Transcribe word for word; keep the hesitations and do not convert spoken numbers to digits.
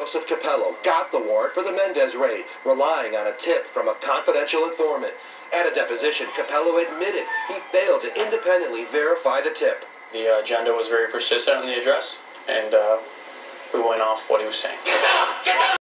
Joseph Capello got the warrant for the Mendez raid, relying on a tip from a confidential informant. At a deposition, Capello admitted he failed to independently verify the tip. The agenda was very persistent on the address, and uh, we went off what he was saying.